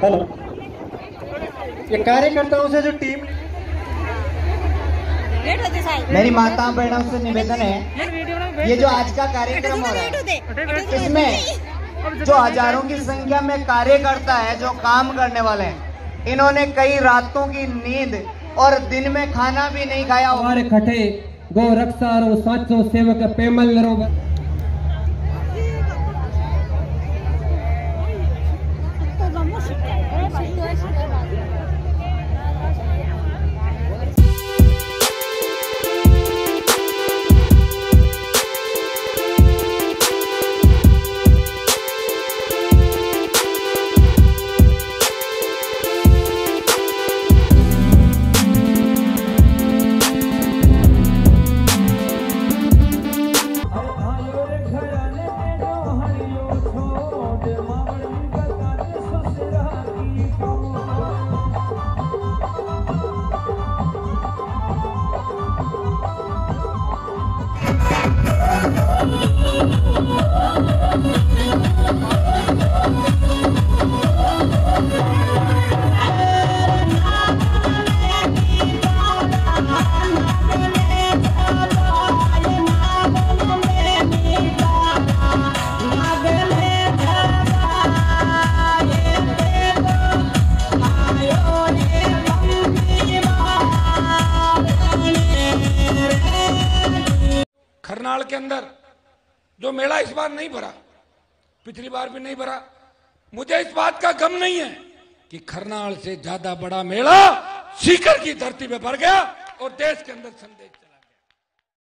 Hello, ये कार्यकर्ताओं से जो टीम, मेरी माता बहनों से निवेदन है, ये जो आज का कार्यक्रम हो रहा है इसमें जो हजारों की संख्या में कार्यकर्ता है, जो काम करने वाले हैं, इन्होंने कई रातों की नींद और दिन में खाना भी नहीं खाया। हमारे खटे गो रक्षारो साचो सेवक पेमल नरो खरनाल के अंदर जो मेला इस बार नहीं भरा, पिछली बार भी नहीं भरा। मुझे इस बात का गम नहीं है कि खरनाल से ज्यादा बड़ा मेला सीकर की धरती पे भर गया और देश के अंदर संदेश